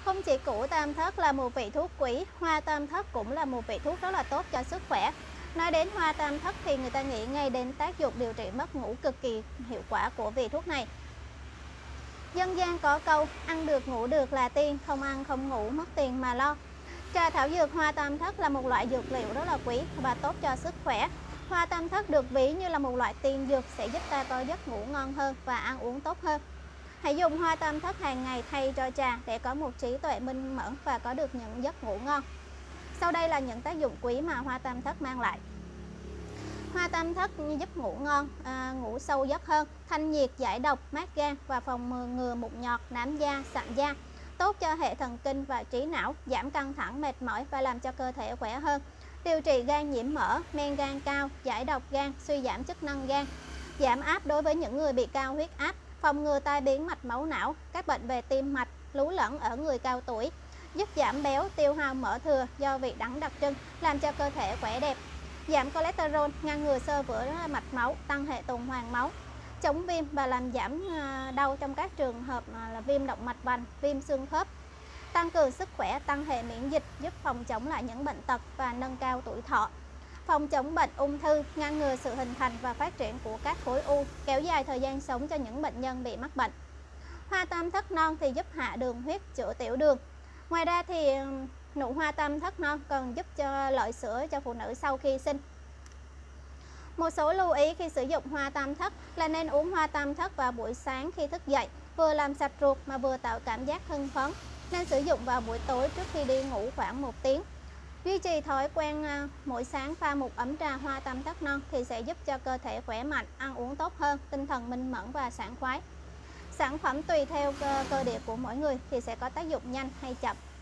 Không chỉ củ tam thất là một vị thuốc quý, hoa tam thất cũng là một vị thuốc rất là tốt cho sức khỏe. Nói đến hoa tam thất thì người ta nghĩ ngay đến tác dụng điều trị mất ngủ cực kỳ hiệu quả của vị thuốc này. Dân gian có câu ăn được ngủ được là tiên, không ăn không ngủ mất tiền mà lo. Trà thảo dược hoa tam thất là một loại dược liệu rất là quý và tốt cho sức khỏe. Hoa tam thất được ví như là một loại tiên dược sẽ giúp ta có giấc ngủ ngon hơn và ăn uống tốt hơn. Hãy dùng hoa tam thất hàng ngày thay cho trà để có một trí tuệ minh mẫn và có được những giấc ngủ ngon. Sau đây là những tác dụng quý mà hoa tam thất mang lại. Hoa tam thất giúp ngủ ngon, ngủ sâu giấc hơn, thanh nhiệt, giải độc, mát gan và phòng ngừa mụn nhọt, nám da, sạm da. Tốt cho hệ thần kinh và trí não, giảm căng thẳng, mệt mỏi và làm cho cơ thể khỏe hơn. Điều trị gan nhiễm mỡ, men gan cao, giải độc gan, suy giảm chức năng gan. Giảm áp đối với những người bị cao huyết áp, phòng ngừa tai biến mạch máu não, các bệnh về tim mạch, lú lẫn ở người cao tuổi. Giúp giảm béo, tiêu hao mỡ thừa do vị đắng đặc trưng, làm cho cơ thể khỏe đẹp. Giảm cholesterol, ngăn ngừa xơ vữa mạch máu, tăng hệ tuần hoàn máu, chống viêm và làm giảm đau trong các trường hợp là viêm động mạch vành, viêm xương khớp. Tăng cường sức khỏe, tăng hệ miễn dịch, giúp phòng chống lại những bệnh tật và nâng cao tuổi thọ. Phòng chống bệnh ung thư, ngăn ngừa sự hình thành và phát triển của các khối u, kéo dài thời gian sống cho những bệnh nhân bị mắc bệnh. Hoa tam thất non thì giúp hạ đường huyết, chữa tiểu đường. Ngoài ra thì nụ hoa tam thất non còn giúp cho lợi sữa cho phụ nữ sau khi sinh. Một số lưu ý khi sử dụng hoa tam thất là nên uống hoa tam thất vào buổi sáng khi thức dậy, vừa làm sạch ruột mà vừa tạo cảm giác hưng phấn. Nên sử dụng vào buổi tối trước khi đi ngủ khoảng 1 tiếng. Duy trì thói quen mỗi sáng pha một ấm trà hoa tam thất non thì sẽ giúp cho cơ thể khỏe mạnh, ăn uống tốt hơn, tinh thần minh mẫn và sảng khoái. Sản phẩm tùy theo cơ địa của mỗi người thì sẽ có tác dụng nhanh hay chậm.